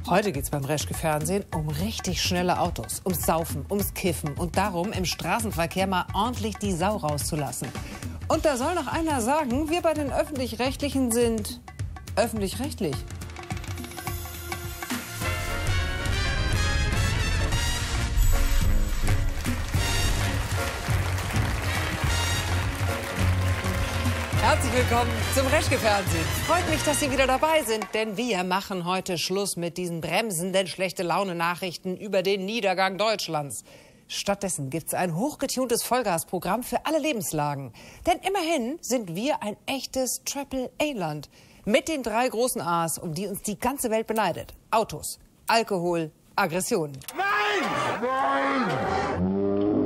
Heute geht's beim Reschke-Fernsehen um richtig schnelle Autos, ums Saufen, ums Kiffen und darum, im Straßenverkehr mal ordentlich die Sau rauszulassen. Und da soll noch einer sagen, wir bei den Öffentlich-Rechtlichen sind öffentlich-rechtlich. Herzlich willkommen zum Reschke-Fernsehen. Freut mich, dass Sie wieder dabei sind, denn wir machen heute Schluss mit diesen bremsenden Schlechte-Laune-Nachrichten über den Niedergang Deutschlands. Stattdessen gibt's ein hochgetuntes Vollgasprogramm für alle Lebenslagen. Denn immerhin sind wir ein echtes Triple-A-Land. Mit den 3 großen A's, um die uns die ganze Welt beneidet. Autos, Alkohol, Aggressionen. Nein! Nein!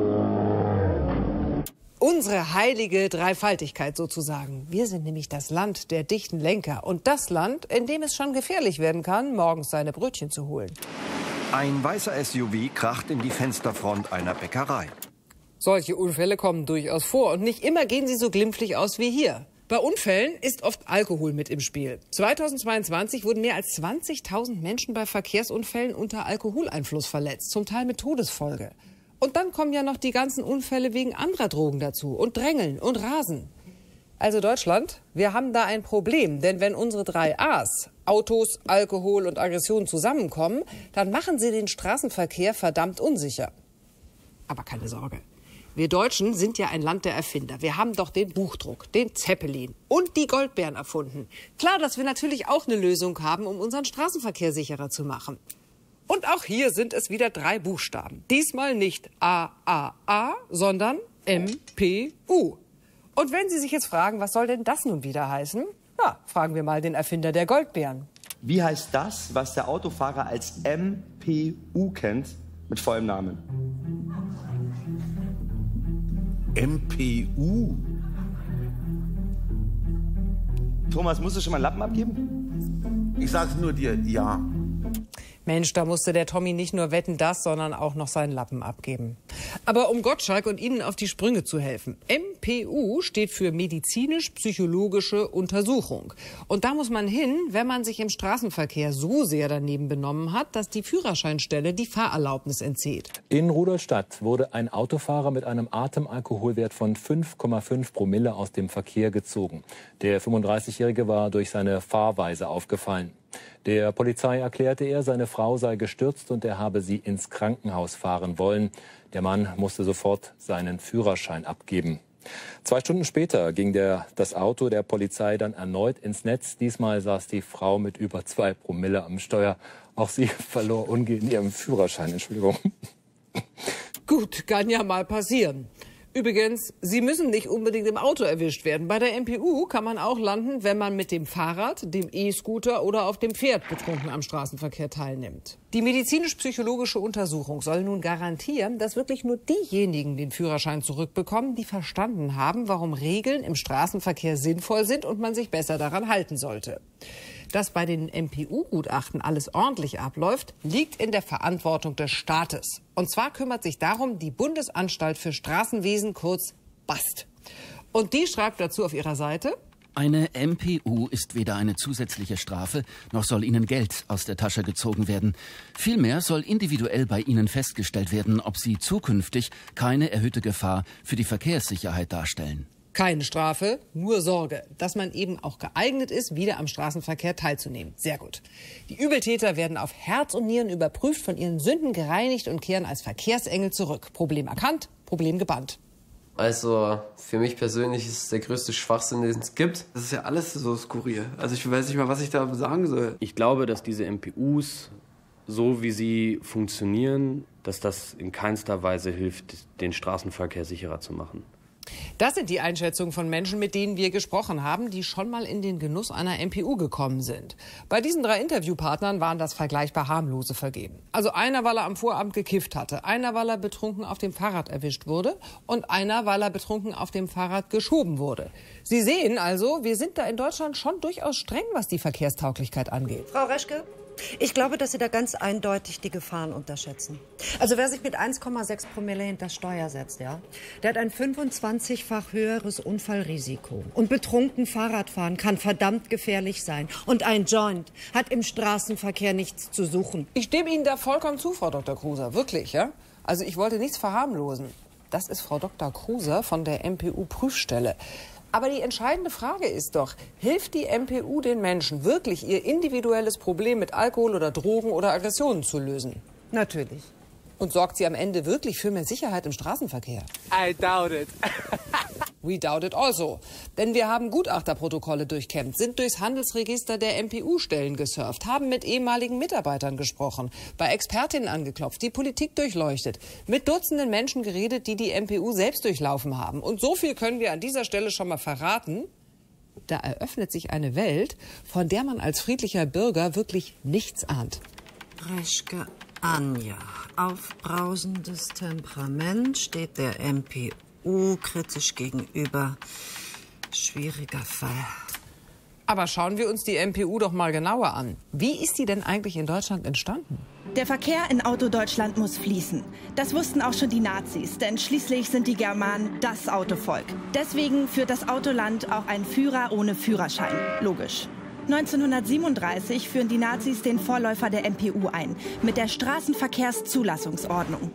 Unsere heilige Dreifaltigkeit sozusagen. Wir sind nämlich das Land der dichten Lenker und das Land, in dem es schon gefährlich werden kann, morgens seine Brötchen zu holen. Ein weißer SUV kracht in die Fensterfront einer Bäckerei. Solche Unfälle kommen durchaus vor und nicht immer gehen sie so glimpflich aus wie hier. Bei Unfällen ist oft Alkohol mit im Spiel. 2022 wurden mehr als 20.000 Menschen bei Verkehrsunfällen unter Alkoholeinfluss verletzt, zum Teil mit Todesfolge. Und dann kommen ja noch die ganzen Unfälle wegen anderer Drogen dazu und Drängeln und Rasen. Also Deutschland, wir haben da ein Problem, denn wenn unsere 3 A's, Autos, Alkohol und Aggression zusammenkommen, dann machen sie den Straßenverkehr verdammt unsicher. Aber keine Sorge, wir Deutschen sind ja ein Land der Erfinder. Wir haben doch den Buchdruck, den Zeppelin und die Goldbeeren erfunden. Klar, dass wir natürlich auch eine Lösung haben, um unseren Straßenverkehr sicherer zu machen. Und auch hier sind es wieder 3 Buchstaben. Diesmal nicht AAA, sondern MPU. Und wenn Sie sich jetzt fragen, was soll denn das nun wieder heißen? Ja, fragen wir mal den Erfinder der Goldbeeren. Wie heißt das, was der Autofahrer als MPU kennt, mit vollem Namen? MPU? Thomas, musst du schon mal einen Lappen abgeben? Ich sag's nur dir, ja. Mensch, da musste der Tommy nicht nur wetten das, sondern auch noch seinen Lappen abgeben. Aber um Gottschalk und Ihnen auf die Sprünge zu helfen. MPU steht für medizinisch-psychologische Untersuchung. Und da muss man hin, wenn man sich im Straßenverkehr so sehr daneben benommen hat, dass die Führerscheinstelle die Fahrerlaubnis entzieht. In Rudolstadt wurde ein Autofahrer mit einem Atemalkoholwert von 5,5 Promille aus dem Verkehr gezogen. Der 35-Jährige war durch seine Fahrweise aufgefallen. Der Polizei erklärte er, seine Frau sei gestürzt und er habe sie ins Krankenhaus fahren wollen. Der Mann musste sofort seinen Führerschein abgeben. 2 Stunden später ging das Auto der Polizei dann erneut ins Netz. Diesmal saß die Frau mit über 2 Promille am Steuer. Auch sie verlor umgehend ihren Führerschein. Entschuldigung. Gut, kann ja mal passieren. Übrigens, Sie müssen nicht unbedingt im Auto erwischt werden. Bei der MPU kann man auch landen, wenn man mit dem Fahrrad, dem E-Scooter oder auf dem Pferd betrunken am Straßenverkehr teilnimmt. Die medizinisch-psychologische Untersuchung soll nun garantieren, dass wirklich nur diejenigen den Führerschein zurückbekommen, die verstanden haben, warum Regeln im Straßenverkehr sinnvoll sind und man sich besser daran halten sollte. Dass bei den MPU-Gutachten alles ordentlich abläuft, liegt in der Verantwortung des Staates. Und zwar kümmert sich darum die Bundesanstalt für Straßenwesen, kurz BAST. Und die schreibt dazu auf ihrer Seite: Eine MPU ist weder eine zusätzliche Strafe, noch soll Ihnen Geld aus der Tasche gezogen werden. Vielmehr soll individuell bei Ihnen festgestellt werden, ob Sie zukünftig keine erhöhte Gefahr für die Verkehrssicherheit darstellen. Keine Strafe, nur Sorge, dass man eben auch geeignet ist, wieder am Straßenverkehr teilzunehmen. Sehr gut. Die Übeltäter werden auf Herz und Nieren überprüft, von ihren Sünden gereinigt und kehren als Verkehrsengel zurück. Problem erkannt, Problem gebannt. Also für mich persönlich ist es der größte Schwachsinn, den es gibt. Das ist ja alles so skurril. Also ich weiß nicht mal, was ich da sagen soll. Ich glaube, dass diese MPUs, so wie sie funktionieren, dass das in keinster Weise hilft, den Straßenverkehr sicherer zu machen. Das sind die Einschätzungen von Menschen, mit denen wir gesprochen haben, die schon mal in den Genuss einer MPU gekommen sind. Bei diesen 3 Interviewpartnern waren das vergleichbar harmlose Vergehen. Also einer, weil er am Vorabend gekifft hatte, einer, weil er betrunken auf dem Fahrrad erwischt wurde und einer, weil er betrunken auf dem Fahrrad geschoben wurde. Sie sehen also, wir sind da in Deutschland schon durchaus streng, was die Verkehrstauglichkeit angeht. Frau Reschke, Ich glaube, dass Sie da ganz eindeutig die Gefahren unterschätzen. Also wer sich mit 1,6 Promille hinter Steuer setzt, ja, der hat ein 25-fach höheres Unfallrisiko. Und betrunken Fahrradfahren kann verdammt gefährlich sein. Und ein Joint hat im Straßenverkehr nichts zu suchen. Ich stimme Ihnen da vollkommen zu, Frau Dr. Kruser, wirklich, ja? Also ich wollte nichts verharmlosen. Das ist Frau Dr. Kruser von der MPU-Prüfstelle. Aber die entscheidende Frage ist doch, hilft die MPU den Menschen wirklich, ihr individuelles Problem mit Alkohol oder Drogen oder Aggressionen zu lösen? Natürlich. Und sorgt sie am Ende wirklich für mehr Sicherheit im Straßenverkehr? I doubt it. We doubt it also. Denn wir haben Gutachterprotokolle durchkämmt, sind durchs Handelsregister der MPU-Stellen gesurft, haben mit ehemaligen Mitarbeitern gesprochen, bei Expertinnen angeklopft, die Politik durchleuchtet, mit Dutzenden Menschen geredet, die die MPU selbst durchlaufen haben. Und so viel können wir an dieser Stelle schon mal verraten. Da eröffnet sich eine Welt, von der man als friedlicher Bürger wirklich nichts ahnt. Reschke Anja, aufbrausendes Temperament, steht der MPU kritisch gegenüber. Schwieriger Fall. Aber schauen wir uns die MPU doch mal genauer an. Wie ist die denn eigentlich in Deutschland entstanden? Der Verkehr in Autodeutschland muss fließen. Das wussten auch schon die Nazis, denn schließlich sind die Germanen das Autovolk. Deswegen führt das Autoland auch einen Führer ohne Führerschein. Logisch. 1937 führen die Nazis den Vorläufer der MPU ein, mit der Straßenverkehrszulassungsordnung.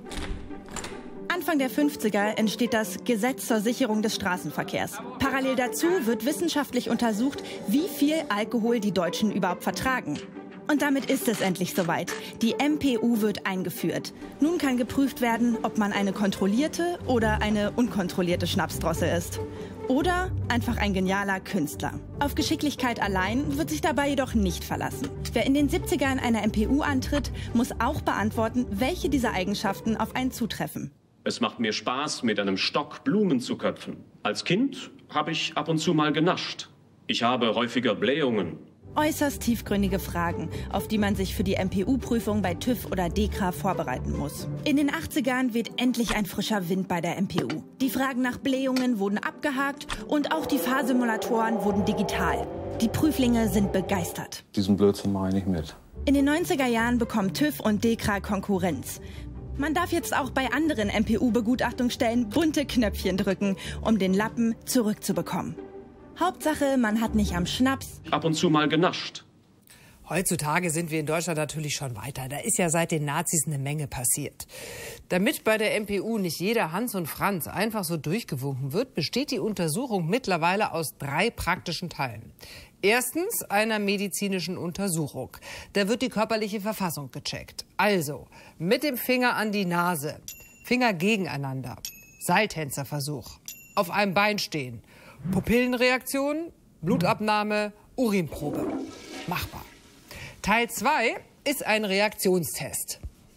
Anfang der 50er entsteht das Gesetz zur Sicherung des Straßenverkehrs. Parallel dazu wird wissenschaftlich untersucht, wie viel Alkohol die Deutschen überhaupt vertragen. Und damit ist es endlich soweit. Die MPU wird eingeführt. Nun kann geprüft werden, ob man eine kontrollierte oder eine unkontrollierte Schnapsdrossel ist. Oder einfach ein genialer Künstler. Auf Geschicklichkeit allein wird sich dabei jedoch nicht verlassen. Wer in den 70ern einer MPU antritt, muss auch beantworten, welche dieser Eigenschaften auf einen zutreffen. Es macht mir Spaß, mit einem Stock Blumen zu köpfen. Als Kind habe ich ab und zu mal genascht. Ich habe häufiger Blähungen. Äußerst tiefgründige Fragen, auf die man sich für die MPU-Prüfung bei TÜV oder DEKRA vorbereiten muss. In den 80ern weht endlich ein frischer Wind bei der MPU. Die Fragen nach Blähungen wurden abgehakt und auch die Fahrsimulatoren wurden digital. Die Prüflinge sind begeistert. Diesen Blödsinn mache ich nicht mit. In den 90er Jahren bekommen TÜV und DEKRA Konkurrenz. Man darf jetzt auch bei anderen MPU-Begutachtungsstellen bunte Knöpfchen drücken, um den Lappen zurückzubekommen. Hauptsache, man hat nicht am Schnaps. Ab und zu mal genascht. Heutzutage sind wir in Deutschland natürlich schon weiter. Da ist ja seit den Nazis eine Menge passiert. Damit bei der MPU nicht jeder Hans und Franz einfach so durchgewunken wird, besteht die Untersuchung mittlerweile aus 3 praktischen Teilen. Erstens einer medizinischen Untersuchung. Da wird die körperliche Verfassung gecheckt. Also mit dem Finger an die Nase, Finger gegeneinander, Seiltänzerversuch, auf einem Bein stehen, Pupillenreaktion, Blutabnahme, Urinprobe. Machbar. Teil 2 ist ein Reaktionstest.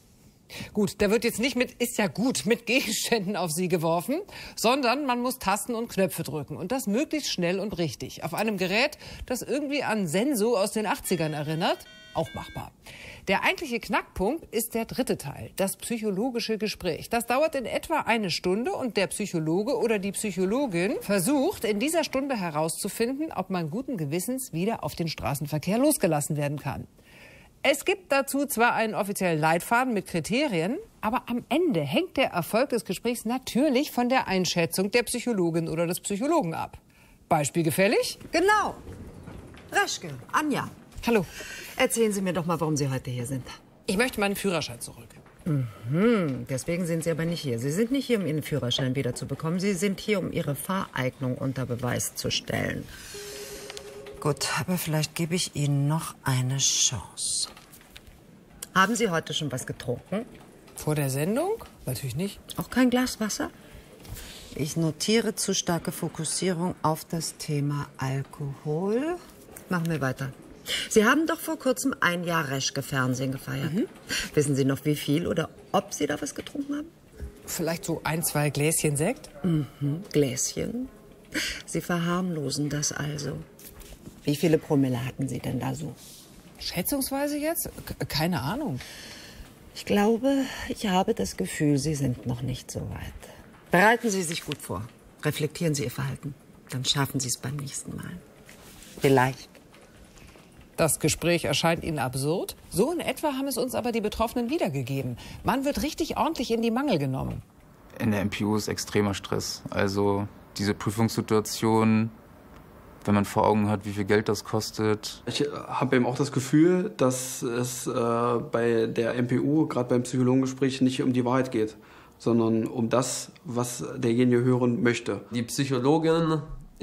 Gut, da wird jetzt nicht mit Gegenständen auf Sie geworfen, sondern man muss Tasten und Knöpfe drücken. Und das möglichst schnell und richtig. Auf einem Gerät, das irgendwie an Senso aus den 80ern erinnert. Auch machbar. Der eigentliche Knackpunkt ist der 3. Teil, das psychologische Gespräch. Das dauert in etwa 1 Stunde und der Psychologe oder die Psychologin versucht in dieser Stunde herauszufinden, ob man guten Gewissens wieder auf den Straßenverkehr losgelassen werden kann. Es gibt dazu zwar einen offiziellen Leitfaden mit Kriterien, aber am Ende hängt der Erfolg des Gesprächs natürlich von der Einschätzung der Psychologin oder des Psychologen ab. Beispiel gefällig? Genau. Reschke, Anja. Hallo. Erzählen Sie mir doch mal, warum Sie heute hier sind. Ich möchte meinen Führerschein zurück. Deswegen sind Sie aber nicht hier. Sie sind nicht hier, um Ihren Führerschein wiederzubekommen. Sie sind hier, um Ihre Fahreignung unter Beweis zu stellen. Gut, aber vielleicht gebe ich Ihnen noch eine Chance. Haben Sie heute schon was getrunken? Vor der Sendung? Natürlich nicht. Auch kein Glas Wasser? Ich notiere zu starke Fokussierung auf das Thema Alkohol. Machen wir weiter. Sie haben doch vor kurzem 1 Jahr Reschke-Fernsehen gefeiert. Wissen Sie noch, wie viel oder ob Sie da was getrunken haben? Vielleicht so 1, 2 Gläschen Sekt? Gläschen? Sie verharmlosen das also. Wie viele Promille hatten Sie denn da so? Schätzungsweise jetzt? Keine Ahnung. Ich glaube, ich habe das Gefühl, Sie sind noch nicht so weit. Bereiten Sie sich gut vor. Reflektieren Sie Ihr Verhalten. Dann schaffen Sie es beim nächsten Mal. Vielleicht. Das Gespräch erscheint Ihnen absurd? So in etwa haben es uns aber die Betroffenen wiedergegeben. Man wird richtig ordentlich in die Mangel genommen. In der MPU ist extremer Stress. Also diese Prüfungssituation, wenn man vor Augen hat, wie viel Geld das kostet. Ich habe eben auch das Gefühl, dass es bei der MPU, gerade beim Psychologengespräch, nicht um die Wahrheit geht, sondern um das, was derjenige hören möchte. Die Psychologin,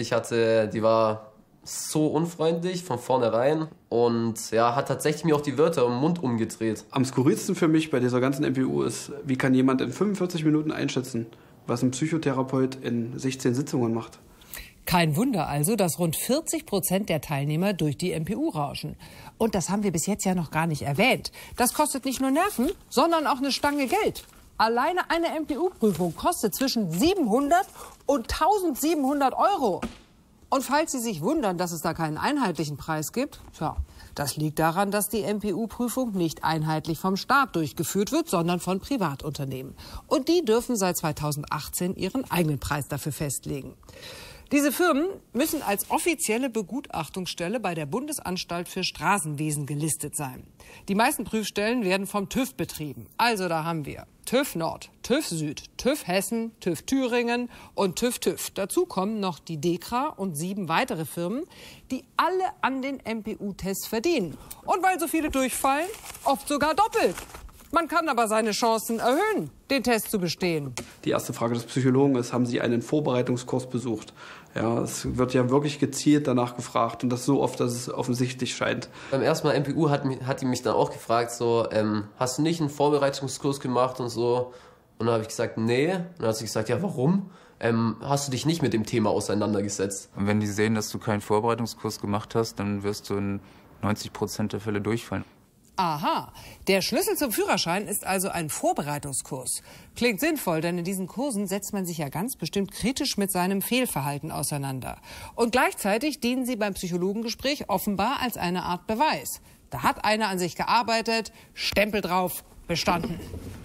die war so unfreundlich von vornherein und ja, hat tatsächlich mir auch die Wörter im Mund umgedreht. Am skurrilsten für mich bei dieser ganzen MPU ist, wie kann jemand in 45 Minuten einschätzen, was ein Psychotherapeut in 16 Sitzungen macht. Kein Wunder also, dass rund 40% der Teilnehmer durch die MPU rauschen. Und das haben wir bis jetzt ja noch gar nicht erwähnt. Das kostet nicht nur Nerven, sondern auch eine Stange Geld. Alleine eine MPU-Prüfung kostet zwischen 700 und 1700 Euro. Und falls Sie sich wundern, dass es da keinen einheitlichen Preis gibt, das liegt daran, dass die MPU-Prüfung nicht einheitlich vom Staat durchgeführt wird, sondern von Privatunternehmen. Und die dürfen seit 2018 ihren eigenen Preis dafür festlegen. Diese Firmen müssen als offizielle Begutachtungsstelle bei der Bundesanstalt für Straßenwesen gelistet sein. Die meisten Prüfstellen werden vom TÜV betrieben. Also da haben wir TÜV Nord, TÜV Süd, TÜV Hessen, TÜV Thüringen und TÜV. Dazu kommen noch die DEKRA und 7 weitere Firmen, die alle an den MPU-Tests verdienen. Und weil so viele durchfallen, oft sogar doppelt. Man kann aber seine Chancen erhöhen, den Test zu bestehen. Die erste Frage des Psychologen ist, haben Sie einen Vorbereitungskurs besucht? Ja, es wird ja wirklich gezielt danach gefragt und das so oft, dass es offensichtlich scheint. Beim ersten Mal MPU hat die mich dann auch gefragt, so, hast du nicht einen Vorbereitungskurs gemacht und so? Und dann habe ich gesagt, nee. Und dann hat sie gesagt, ja, warum? Hast du dich nicht mit dem Thema auseinandergesetzt? Und wenn die sehen, dass du keinen Vorbereitungskurs gemacht hast, dann wirst du in 90% der Fälle durchfallen. Aha, der Schlüssel zum Führerschein ist also ein Vorbereitungskurs. Klingt sinnvoll, denn in diesen Kursen setzt man sich ja ganz bestimmt kritisch mit seinem Fehlverhalten auseinander. Und gleichzeitig dienen sie beim Psychologengespräch offenbar als eine Art Beweis. Da hat einer an sich gearbeitet, Stempel drauf, bestanden.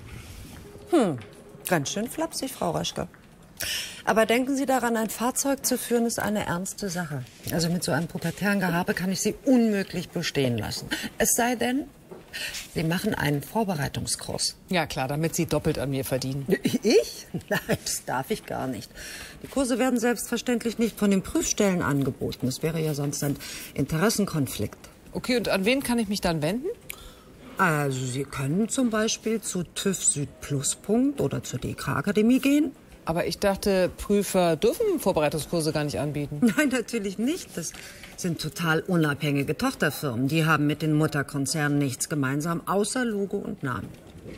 Ganz schön flapsig, Frau Reschke. Aber denken Sie daran, ein Fahrzeug zu führen ist eine ernste Sache. Also mit so einem pubertären Gehabe kann ich Sie unmöglich bestehen lassen. Es sei denn, Sie machen einen Vorbereitungskurs. Ja klar, damit Sie doppelt an mir verdienen. Ich? Nein, das darf ich gar nicht. Die Kurse werden selbstverständlich nicht von den Prüfstellen angeboten. Das wäre ja sonst ein Interessenkonflikt. Okay, und an wen kann ich mich dann wenden? Also Sie können zum Beispiel zu TÜV Süd Pluspunkt oder zur DEKRA-Akademie gehen. Aber ich dachte, Prüfer dürfen Vorbereitungskurse gar nicht anbieten. Nein, natürlich nicht. Das sind total unabhängige Tochterfirmen. Die haben mit den Mutterkonzernen nichts gemeinsam, außer Logo und Namen.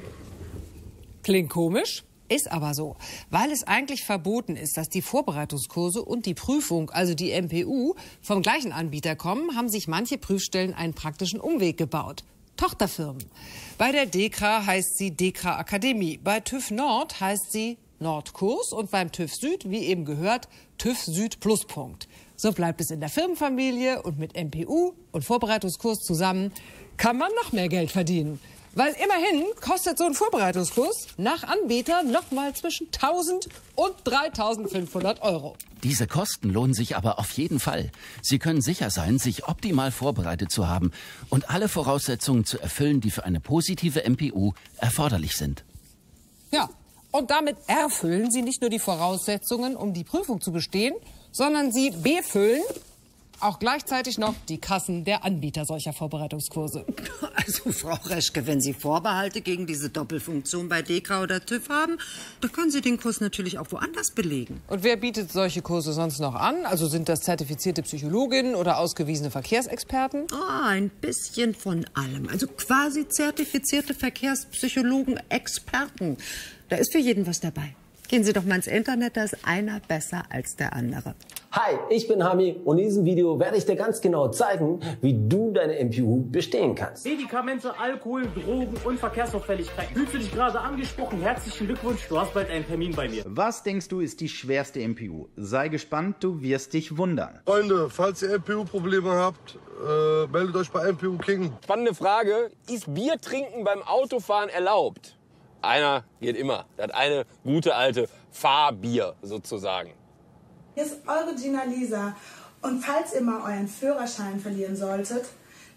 Klingt komisch, ist aber so. Weil es eigentlich verboten ist, dass die Vorbereitungskurse und die Prüfung, also die MPU, vom gleichen Anbieter kommen, haben sich manche Prüfstellen einen praktischen Umweg gebaut. Tochterfirmen. Bei der DEKRA heißt sie DEKRA Akademie. Bei TÜV Nord heißt sie Nordkurs und beim TÜV Süd, wie eben gehört, TÜV Süd Pluspunkt. So bleibt es in der Firmenfamilie und mit MPU und Vorbereitungskurs zusammen kann man noch mehr Geld verdienen. Weil immerhin kostet so ein Vorbereitungskurs nach Anbieter noch mal zwischen 1.000 und 3.500 Euro. Diese Kosten lohnen sich aber auf jeden Fall. Sie können sicher sein, sich optimal vorbereitet zu haben und alle Voraussetzungen zu erfüllen, die für eine positive MPU erforderlich sind. Ja. Und damit erfüllen Sie nicht nur die Voraussetzungen, um die Prüfung zu bestehen, sondern Sie befüllen auch gleichzeitig noch die Kassen der Anbieter solcher Vorbereitungskurse. Also, Frau Reschke, wenn Sie Vorbehalte gegen diese Doppelfunktion bei DEKRA oder TÜV haben, dann können Sie den Kurs natürlich auch woanders belegen. Und wer bietet solche Kurse sonst noch an? Also sind das zertifizierte Psychologinnen oder ausgewiesene Verkehrsexperten? Ein bisschen von allem. Also quasi zertifizierte Verkehrspsychologen, Experten. Da ist für jeden was dabei. Gehen Sie doch mal ins Internet, da ist einer besser als der andere. Hi, ich bin Hami und in diesem Video werde ich dir ganz genau zeigen, wie du deine MPU bestehen kannst. Medikamente, Alkohol, Drogen und Verkehrsauffälligkeit. Fühlst du dich gerade angesprochen? Herzlichen Glückwunsch, du hast bald einen Termin bei mir. Was denkst du ist die schwerste MPU? Sei gespannt, du wirst dich wundern. Freunde, falls ihr MPU-Probleme habt, meldet euch bei MPU King. Spannende Frage, ist Bier trinken beim Autofahren erlaubt? Einer geht immer. Das hat eine gute alte Fahrbier sozusagen. Hier ist eure Gina Lisa. Und falls ihr mal euren Führerschein verlieren solltet,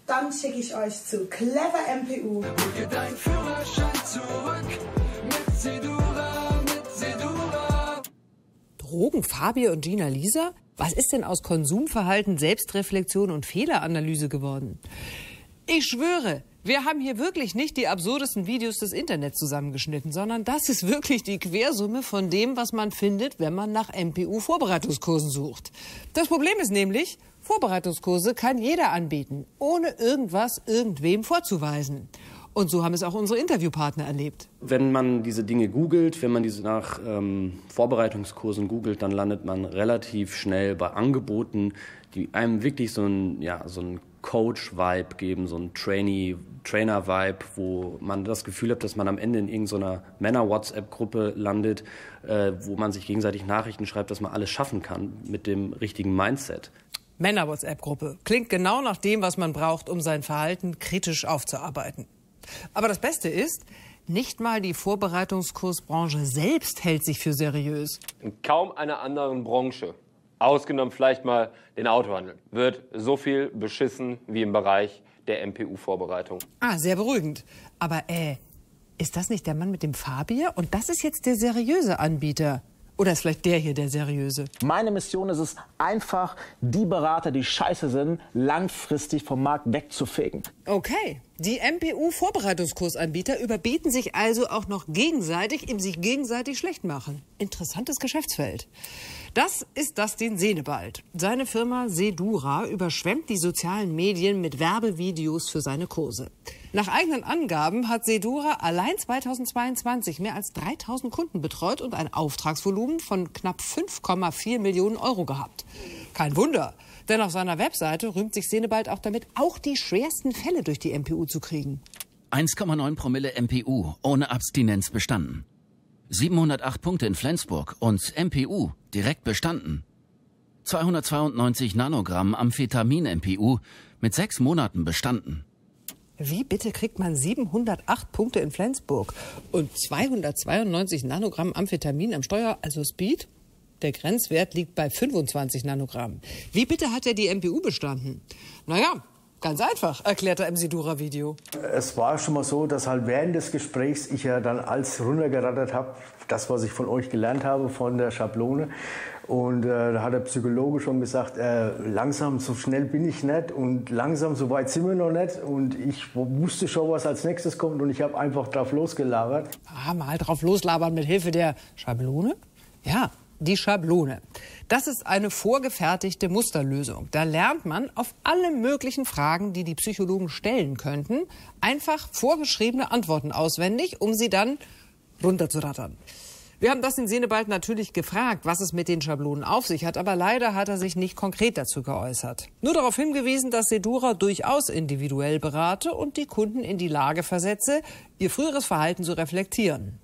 Dann schicke ich euch zu Clever MPU. Gib deinen Führerschein zurück mit Sedura, mit Sedura. Drogen, Fabio und Gina Lisa? Was ist denn aus Konsumverhalten, Selbstreflexion und Fehleranalyse geworden? Ich schwöre, wir haben hier wirklich nicht die absurdesten Videos des Internets zusammengeschnitten, sondern das ist wirklich die Quersumme von dem, was man findet, wenn man nach MPU-Vorbereitungskursen sucht. Das Problem ist nämlich, Vorbereitungskurse kann jeder anbieten, ohne irgendwas irgendwem vorzuweisen. Und so haben es auch unsere Interviewpartner erlebt. Wenn man diese Dinge googelt, wenn man diese nach Vorbereitungskursen googelt, dann landet man relativ schnell bei Angeboten, die einem wirklich so einen Coach-Vibe geben, so einen Trainer-Vibe, wo man das Gefühl hat, dass man am Ende in irgendeiner Männer-WhatsApp-Gruppe landet, wo man sich gegenseitig Nachrichten schreibt, dass man alles schaffen kann mit dem richtigen Mindset. Männer-WhatsApp-Gruppe. Klingt genau nach dem, was man braucht, um sein Verhalten kritisch aufzuarbeiten. Aber das Beste ist, nicht mal die Vorbereitungskursbranche selbst hält sich für seriös. In kaum einer anderen Branche, ausgenommen vielleicht mal den Autohandel, wird so viel beschissen wie im Bereich der MPU-Vorbereitung. Ah, sehr beruhigend. Aber ist das nicht der Mann mit dem Fahrbier? Und das ist jetzt der seriöse Anbieter. Oder ist vielleicht der hier der seriöse? Meine Mission ist es einfach, die Berater, die scheiße sind, langfristig vom Markt wegzufegen. Okay, die MPU-Vorbereitungskursanbieter überbieten sich also auch noch gegenseitig im sich gegenseitig schlecht machen. Interessantes Geschäftsfeld. Das ist Dustin Senebald. Seine Firma Sedura überschwemmt die sozialen Medien mit Werbevideos für seine Kurse. Nach eigenen Angaben hat Sedura allein 2022 mehr als 3000 Kunden betreut und ein Auftragsvolumen von knapp 5,4 Millionen Euro gehabt. Kein Wunder, denn auf seiner Webseite rühmt sich Senebald auch damit, auch die schwersten Fälle durch die MPU zu kriegen. 1,9 Promille MPU ohne Abstinenz bestanden. 708 Punkte in Flensburg und MPU direkt bestanden. 292 Nanogramm Amphetamin-MPU mit 6 Monaten bestanden. Wie bitte kriegt man 708 Punkte in Flensburg und 292 Nanogramm Amphetamin am Steuer, also Speed? Der Grenzwert liegt bei 25 Nanogramm. Wie bitte hat er die MPU bestanden? Naja, ganz einfach, erklärt er im Sedura-Video. Es war schon mal so, dass halt während des Gesprächs ich ja dann alles runtergerattert habe, das, was ich von euch gelernt habe, von der Schablone. Und da hat der Psychologe schon gesagt, langsam, so schnell bin ich nicht und langsam, so weit sind wir noch nicht. Und ich wusste schon, was als nächstes kommt und ich habe einfach drauf losgelabert. Mal drauf loslabern mit Hilfe der Schablone? Ja, die Schablone. Das ist eine vorgefertigte Musterlösung. Da lernt man auf alle möglichen Fragen, die die Psychologen stellen könnten, einfach vorgeschriebene Antworten auswendig, um sie dann runterzurattern. Wir haben Dustin Senebald natürlich gefragt, was es mit den Schablonen auf sich hat, aber leider hat er sich nicht konkret dazu geäußert. Nur darauf hingewiesen, dass Sedura durchaus individuell berate und die Kunden in die Lage versetze, ihr früheres Verhalten zu reflektieren.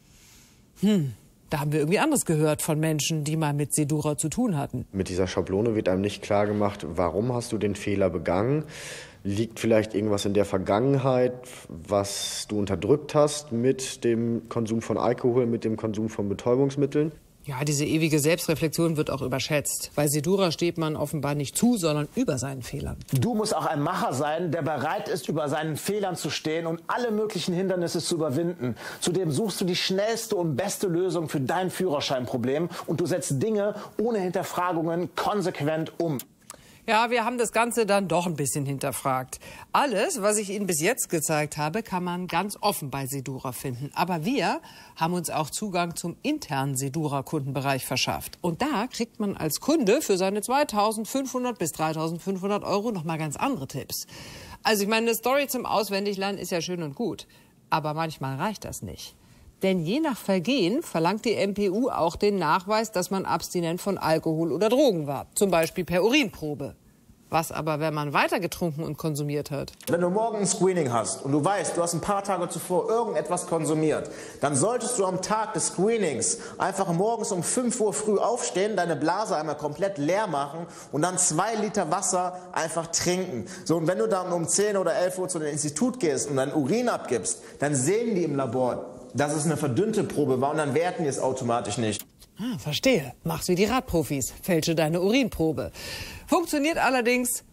Da haben wir irgendwie anderes gehört von Menschen, die mal mit Sedura zu tun hatten. Mit dieser Schablone wird einem nicht klar gemacht, warum hast du den Fehler begangen? Liegt vielleicht irgendwas in der Vergangenheit, was du unterdrückt hast mit dem Konsum von Alkohol, mit dem Konsum von Betäubungsmitteln? Ja, diese ewige Selbstreflexion wird auch überschätzt. Bei Sedura steht man offenbar nicht zu, sondern über seinen Fehlern. Du musst auch ein Macher sein, der bereit ist, über seinen Fehlern zu stehen und alle möglichen Hindernisse zu überwinden. Zudem suchst du die schnellste und beste Lösung für dein Führerscheinproblem und du setzt Dinge ohne Hinterfragungen konsequent um. Ja, wir haben das Ganze dann doch ein bisschen hinterfragt. Alles, was ich Ihnen bis jetzt gezeigt habe, kann man ganz offen bei Sedura finden. Aber wir haben uns auch Zugang zum internen Sedura-Kundenbereich verschafft. Und da kriegt man als Kunde für seine 2.500 bis 3.500 Euro noch mal ganz andere Tipps. Also ich meine, eine Story zum Auswendiglernen ist ja schön und gut. Aber manchmal reicht das nicht. Denn je nach Vergehen verlangt die MPU auch den Nachweis, dass man abstinent von Alkohol oder Drogen war. Zum Beispiel per Urinprobe. Was aber, wenn man weiter getrunken und konsumiert hat? Wenn du morgen ein Screening hast und du weißt, du hast ein paar Tage zuvor irgendetwas konsumiert, dann solltest du am Tag des Screenings einfach morgens um 5 Uhr früh aufstehen, deine Blase einmal komplett leer machen und dann 2 Liter Wasser einfach trinken. So, und wenn du dann um 10 oder 11 Uhr zu dem Institut gehst und dein Urin abgibst, dann sehen die im Labor, dass es eine verdünnte Probe war und dann werten die es automatisch nicht. Verstehe. Mach's wie die Radprofis. Fälsche deine Urinprobe. Funktioniert allerdings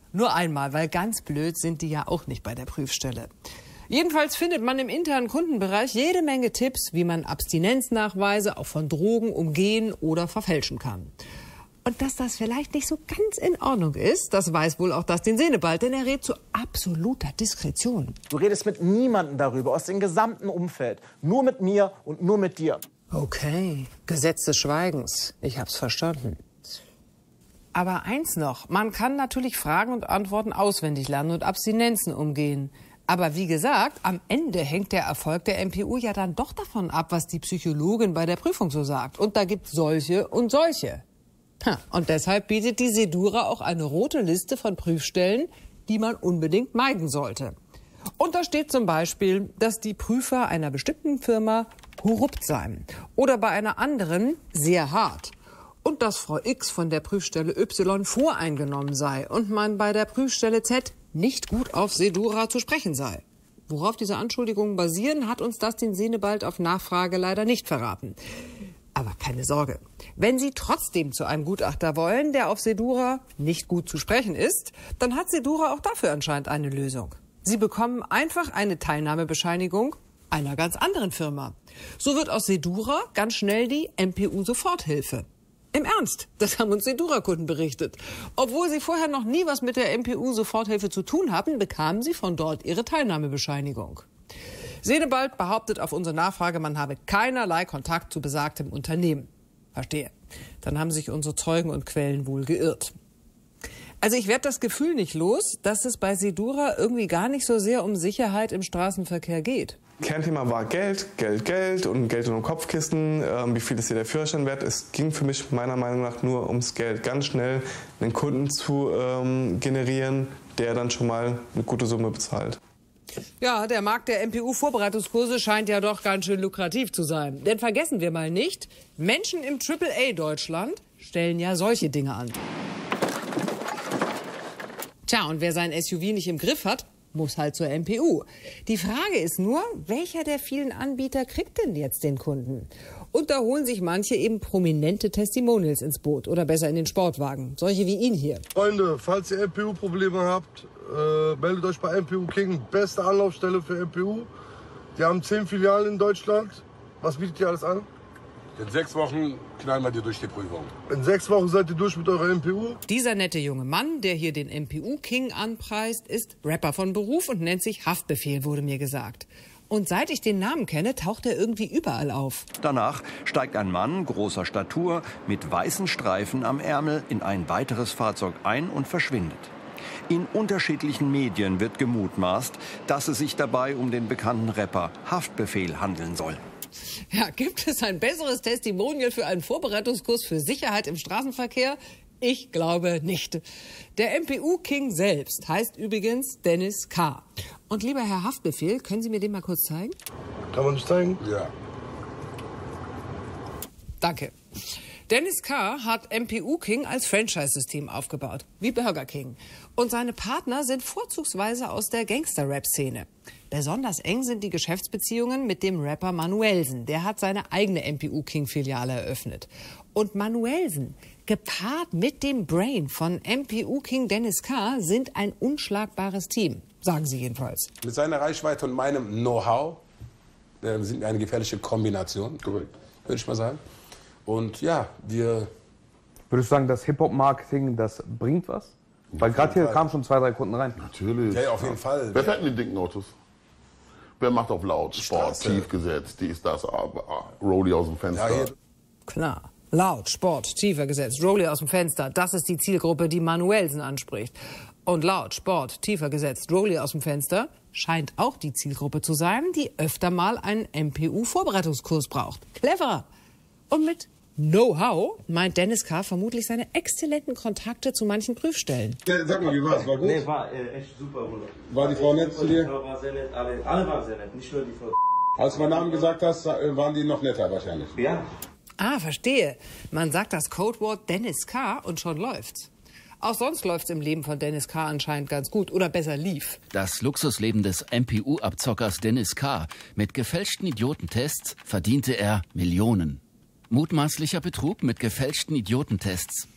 Nur einmal, weil ganz blöd sind die ja auch nicht bei der Prüfstelle. Jedenfalls findet man im internen Kundenbereich jede Menge Tipps, wie man Abstinenznachweise auch von Drogen umgehen oder verfälschen kann. Und dass das vielleicht nicht so ganz in Ordnung ist, das weiß wohl auch Dustin Senebald, denn er rät zu absoluter Diskretion. Du redest mit niemandem darüber aus dem gesamten Umfeld. Nur mit mir und nur mit dir. Okay, Gesetz des Schweigens. Ich hab's verstanden. Aber eins noch, man kann natürlich Fragen und Antworten auswendig lernen und Abstinenzen umgehen. Aber wie gesagt, am Ende hängt der Erfolg der MPU ja dann doch davon ab, was die Psychologin bei der Prüfung so sagt. Und da gibt's solche und solche. Und deshalb bietet die Sedura auch eine rote Liste von Prüfstellen, die man unbedingt meiden sollte. Und da steht zum Beispiel, dass die Prüfer einer bestimmten Firma korrupt seien oder bei einer anderen sehr hart. Und dass Frau X von der Prüfstelle Y voreingenommen sei und man bei der Prüfstelle Z nicht gut auf Sedura zu sprechen sei. Worauf diese Anschuldigungen basieren, hat uns Dustin Senebald auf Nachfrage leider nicht verraten. Aber keine Sorge, wenn Sie trotzdem zu einem Gutachter wollen, der auf Sedura nicht gut zu sprechen ist, dann hat Sedura auch dafür anscheinend eine Lösung. Sie bekommen einfach eine Teilnahmebescheinigung einer ganz anderen Firma. So wird aus Sedura ganz schnell die MPU-Soforthilfe. Im Ernst, das haben uns Sedura-Kunden berichtet. Obwohl sie vorher noch nie was mit der MPU-Soforthilfe zu tun hatten, bekamen sie von dort ihre Teilnahmebescheinigung. Senebald behauptet auf unsere Nachfrage, man habe keinerlei Kontakt zu besagtem Unternehmen. Verstehe. Dann haben sich unsere Zeugen und Quellen wohl geirrt. Also ich werde das Gefühl nicht los, dass es bei Sedura irgendwie gar nicht so sehr um Sicherheit im Straßenverkehr geht. Kernthema war Geld und Geld in den Kopfkissen. Wie viel ist hier der Führerschein wert? Es ging für mich meiner Meinung nach nur ums Geld. Ganz schnell einen Kunden zu generieren, der dann schon mal eine gute Summe bezahlt. Ja, der Markt der MPU-Vorbereitungskurse scheint ja doch ganz schön lukrativ zu sein. Denn vergessen wir mal nicht, Menschen im AAA-Deutschland stellen ja solche Dinge an. Tja, und wer sein SUV nicht im Griff hat, muss halt zur MPU. Die Frage ist nur, welcher der vielen Anbieter kriegt denn jetzt den Kunden? Und da holen sich manche eben prominente Testimonials ins Boot oder besser in den Sportwagen. Solche wie ihn hier. Freunde, falls ihr MPU-Probleme habt, meldet euch bei MPU King. Beste Anlaufstelle für MPU. Die haben 10 Filialen in Deutschland. Was bietet ihr alles an? In 6 Wochen knallen wir dir durch die Prüfung. In 6 Wochen seid ihr durch mit eurer MPU? Dieser nette junge Mann, der hier den MPU King anpreist, ist Rapper von Beruf und nennt sich Haftbefehl, wurde mir gesagt. Und seit ich den Namen kenne, taucht er irgendwie überall auf. Danach steigt ein Mann großer Statur mit weißen Streifen am Ärmel in ein weiteres Fahrzeug ein und verschwindet. In unterschiedlichen Medien wird gemutmaßt, dass es sich dabei um den bekannten Rapper Haftbefehl handeln soll. Ja, gibt es ein besseres Testimonial für einen Vorbereitungskurs für Sicherheit im Straßenverkehr? Ich glaube nicht. Der MPU-King selbst heißt übrigens Dennis K. Und lieber Herr Haftbefehl, können Sie mir den mal kurz zeigen? Kann man nicht zeigen? Ja. Danke. Dennis K. hat MPU King als Franchise-System aufgebaut, wie Burger King. Und seine Partner sind vorzugsweise aus der Gangster-Rap-Szene. Besonders eng sind die Geschäftsbeziehungen mit dem Rapper Manuellsen. Der hat seine eigene MPU King-Filiale eröffnet. Und Manuellsen, gepaart mit dem Brain von MPU King Dennis K., sind ein unschlagbares Team, sagen sie jedenfalls. Mit seiner Reichweite und meinem Know-how sind wir eine gefährliche Kombination, würde ich mal sagen. Und ja, wir... Würdest du sagen, das Hip-Hop-Marketing, das bringt was? Weil gerade hier kamen schon 2, 3 Kunden rein. Natürlich. Ja, auf jeden Fall. Wer fährt in die dicken Autos? Wer macht auf laut, Sport, Straße. tief gesetzt, dies, das, Rolli aus dem Fenster? Ja, Klar. Laut, Sport, tiefer gesetzt, Rolli aus dem Fenster. Das ist die Zielgruppe, die Manuellsen anspricht. Und laut, Sport, tiefer gesetzt, Rolli aus dem Fenster scheint auch die Zielgruppe zu sein, die öfter mal einen MPU-Vorbereitungskurs braucht. Cleverer. Und mit Know-how meint Dennis K. vermutlich seine exzellenten Kontakte zu manchen Prüfstellen. Ja, sag mal, wie war's? War gut? Nee, war echt super, Bruder. War die Frau nett zu dir? Die Frau war sehr nett, alle waren sehr nett, nicht nur die Frau. Als du meinen Namen gesagt hast, waren die noch netter wahrscheinlich. Ja. Ah, verstehe. Man sagt das Codewort Dennis K. und schon läuft's. Auch sonst läuft's im Leben von Dennis K. anscheinend ganz gut. Oder besser lief. Das Luxusleben des MPU-Abzockers Dennis K. Mit gefälschten Idiotentests verdiente er Millionen. Mutmaßlicher Betrug mit gefälschten Idiotentests.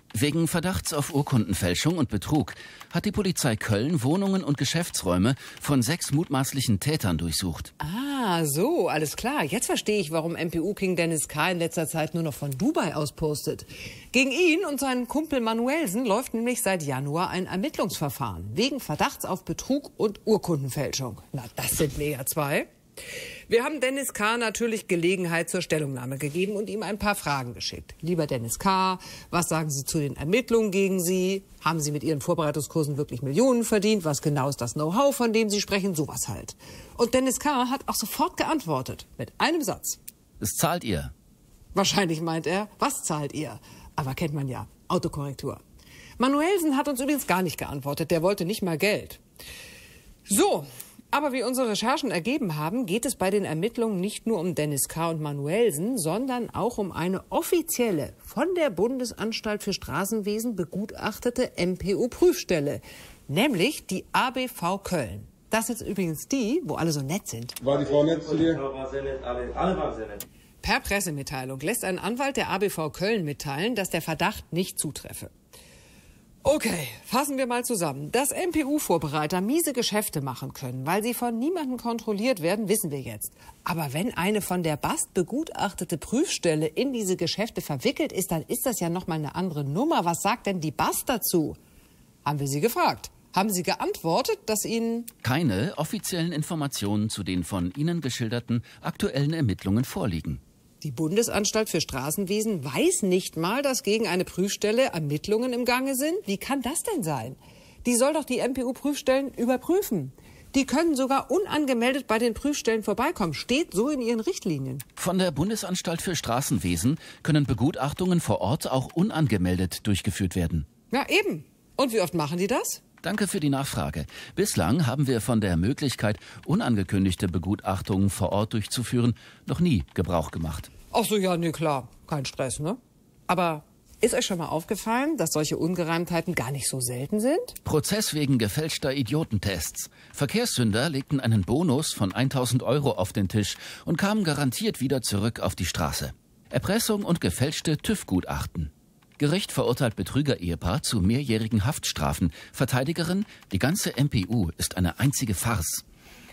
Wegen Verdachts auf Urkundenfälschung und Betrug hat die Polizei Köln Wohnungen und Geschäftsräume von 6 mutmaßlichen Tätern durchsucht. Ah, so, alles klar. Jetzt verstehe ich, warum MPU-King Dennis K. in letzter Zeit nur noch von Dubai aus postet. Gegen ihn und seinen Kumpel Manuelsen läuft nämlich seit Januar ein Ermittlungsverfahren wegen Verdachts auf Betrug und Urkundenfälschung. Na, das sind wir ja zwei. Wir haben Dennis K. natürlich Gelegenheit zur Stellungnahme gegeben und ihm ein paar Fragen geschickt. Lieber Dennis K., was sagen Sie zu den Ermittlungen gegen Sie? Haben Sie mit Ihren Vorbereitungskursen wirklich Millionen verdient? Was genau ist das Know-how, von dem Sie sprechen? Sowas halt. Und Dennis K. hat auch sofort geantwortet, mit einem Satz. Es zahlt ihr. Wahrscheinlich meint er, was zahlt ihr? Aber kennt man ja, Autokorrektur. Manuelsen hat uns übrigens gar nicht geantwortet, der wollte nicht mal Geld. So. Aber wie unsere Recherchen ergeben haben, geht es bei den Ermittlungen nicht nur um Dennis K. und Manuelsen, sondern auch um eine offizielle, von der Bundesanstalt für Straßenwesen begutachtete MPU-Prüfstelle, nämlich die ABV Köln. Das ist übrigens die, wo alle so nett sind. War die Frau nett zu dir? Ja, war sehr nett, alle waren sehr nett. Per Pressemitteilung lässt ein Anwalt der ABV Köln mitteilen, dass der Verdacht nicht zutreffe. Okay, fassen wir mal zusammen. Dass MPU-Vorbereiter miese Geschäfte machen können, weil sie von niemandem kontrolliert werden, wissen wir jetzt. Aber wenn eine von der BAST begutachtete Prüfstelle in diese Geschäfte verwickelt ist, dann ist das ja nochmal eine andere Nummer. Was sagt denn die BAST dazu? Haben wir sie gefragt. Haben sie geantwortet, dass ihnen keine offiziellen Informationen zu den von Ihnen geschilderten aktuellen Ermittlungen vorliegen? Die Bundesanstalt für Straßenwesen weiß nicht mal, dass gegen eine Prüfstelle Ermittlungen im Gange sind? Wie kann das denn sein? Die soll doch die MPU-Prüfstellen überprüfen. Die können sogar unangemeldet bei den Prüfstellen vorbeikommen. Steht so in ihren Richtlinien. Von der Bundesanstalt für Straßenwesen können Begutachtungen vor Ort auch unangemeldet durchgeführt werden. Ja, eben. Und wie oft machen die das? Danke für die Nachfrage. Bislang haben wir von der Möglichkeit, unangekündigte Begutachtungen vor Ort durchzuführen, noch nie Gebrauch gemacht. Ach so, ja, nee, klar. Kein Stress, ne? Aber ist euch schon mal aufgefallen, dass solche Ungereimtheiten gar nicht so selten sind? Prozess wegen gefälschter Idiotentests. Verkehrssünder legten einen Bonus von 1.000 € auf den Tisch und kamen garantiert wieder zurück auf die Straße. Erpressung und gefälschte TÜV-Gutachten. Gericht verurteilt Betrüger-Ehepaar zu mehrjährigen Haftstrafen. Verteidigerin, die ganze MPU ist eine einzige Farce.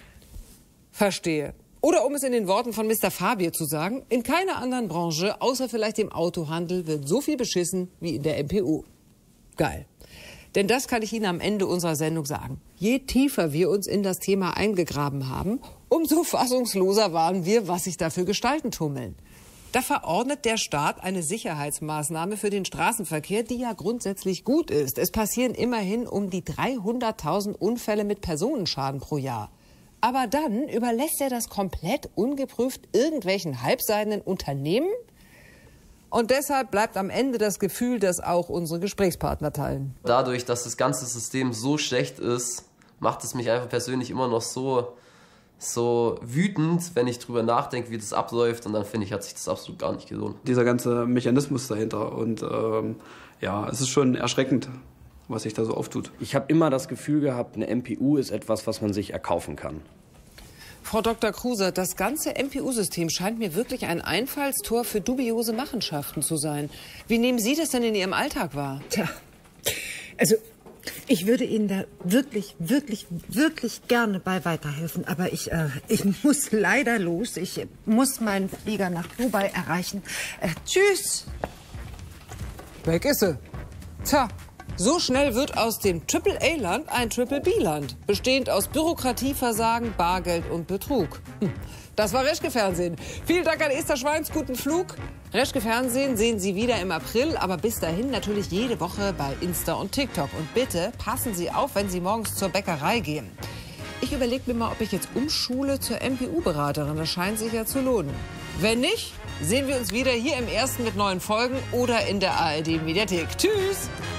Verstehe. Oder um es in den Worten von Mr. Fabier zu sagen, in keiner anderen Branche, außer vielleicht dem Autohandel, wird so viel beschissen wie in der MPU. Geil. Denn das kann ich Ihnen am Ende unserer Sendung sagen. Je tiefer wir uns in das Thema eingegraben haben, umso fassungsloser waren wir, was sich da für Gestalten tummeln. Da verordnet der Staat eine Sicherheitsmaßnahme für den Straßenverkehr, die ja grundsätzlich gut ist. Es passieren immerhin um die 300.000 Unfälle mit Personenschaden pro Jahr. Aber dann überlässt er das komplett ungeprüft irgendwelchen halbseidenen Unternehmen? Und deshalb bleibt am Ende das Gefühl, das auch unsere Gesprächspartner teilen. Dadurch, dass das ganze System so schlecht ist, macht es mich einfach persönlich immer noch so wütend, wenn ich drüber nachdenke, wie das abläuft, und dann finde ich, hat sich das absolut gar nicht gelohnt. Dieser ganze Mechanismus dahinter, und ja, es ist schon erschreckend, was sich da so auftut. Ich habe immer das Gefühl gehabt, eine MPU ist etwas, was man sich erkaufen kann. Frau Dr. Kruse, das ganze MPU-System scheint mir wirklich ein Einfallstor für dubiose Machenschaften zu sein. Wie nehmen Sie das denn in Ihrem Alltag wahr? Tja, also ich würde Ihnen da wirklich, wirklich, wirklich gerne bei weiterhelfen. Aber ich muss leider los. Ich muss meinen Flieger nach Dubai erreichen. Tschüss. Weg ist sie. Tja, so schnell wird aus dem Triple-A-Land ein Triple-B-Land. Bestehend aus Bürokratieversagen, Bargeld und Betrug. Das war Reschke Fernsehen. Vielen Dank an Esther Schweins, guten Flug. Reschke Fernsehen sehen Sie wieder im April, aber bis dahin natürlich jede Woche bei Insta und TikTok. Und bitte passen Sie auf, wenn Sie morgens zur Bäckerei gehen. Ich überlege mir mal, ob ich jetzt umschule zur MPU-Beraterin. Das scheint sich ja zu lohnen. Wenn nicht, sehen wir uns wieder hier im Ersten mit neuen Folgen oder in der ARD-Mediathek. Tschüss!